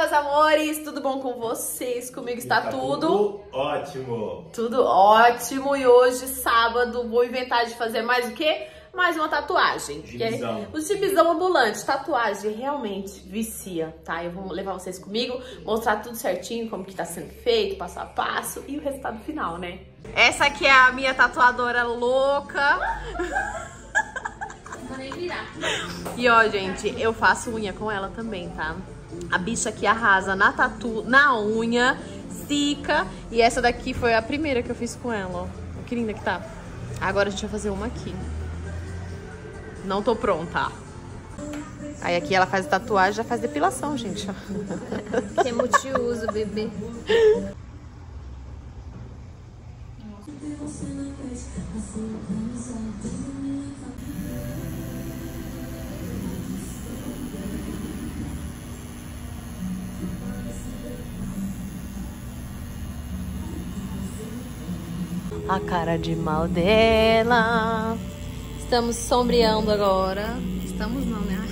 meus amores, tudo bom com vocês? Comigo está tudo ótimo. Tudo ótimo. E hoje, sábado, vou inventar de fazer mais o quê? Mais uma tatuagem. Gibizão. O gibizão ambulante. Tatuagem realmente vicia, tá? Eu vou levar vocês comigo, mostrar tudo certinho, como que tá sendo feito, passo a passo e o resultado final, né? Essa aqui é a minha tatuadora louca. Não vou nem virar. E ó, gente, eu faço unha com ela também, tá? A bicha aqui arrasa na tatu, na unha, zica. E essa daqui foi a primeira que eu fiz com ela, ó. Que linda que tá. Agora a gente vai fazer uma aqui. Não tô pronta. Aí aqui ela faz tatuagem, já faz depilação, gente. Que é multiuso, bebê. A cara de mal dela. Estamos sombreando agora. Estamos não, né?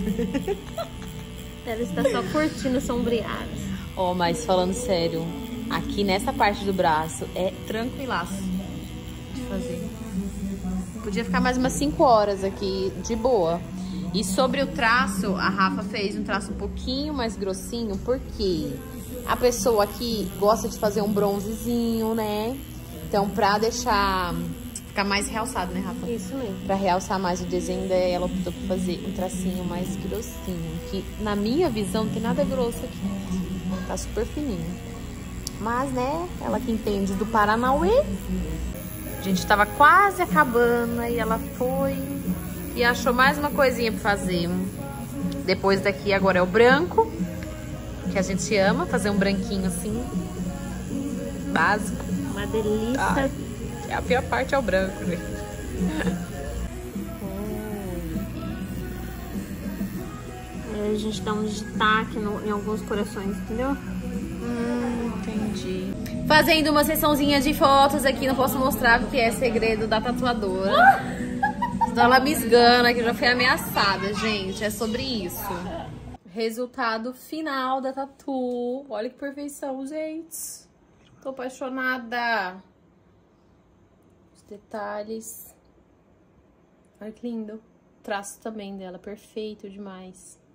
Ela está só curtindo sombreada. Ó, mas falando sério, aqui nessa parte do braço é tranquilaço de fazer. Podia ficar mais umas 5 horas aqui de boa. E sobre o traço, a Rafa fez um traço um pouquinho mais grossinho, porque a pessoa aqui gosta de fazer um bronzezinho, né? Então, pra deixar ficar mais realçado, né, Rafa? Isso mesmo. Pra realçar mais o desenho dela, ela optou por fazer um tracinho mais grossinho. Que, na minha visão, não tem nada grosso aqui. Tá super fininho. Mas, né, ela que entende do Paranauê. A gente tava quase acabando, aí ela foi e achou mais uma coisinha pra fazer. Depois daqui, agora é o branco, que a gente ama, fazer um branquinho assim, básico. Uma delícia. Ai, a pior parte é o branco, né? Aí a gente dá um destaque em alguns corações, entendeu? Entendi. Fazendo uma sessãozinha de fotos aqui, não posso mostrar porque é segredo da tatuadora. Senão ela me esgana, que eu já fui ameaçada, gente. É sobre isso. Resultado final da tatu. Olha que perfeição, gente. Tô apaixonada. Os detalhes. Olha que lindo. O traço também dela, perfeito demais.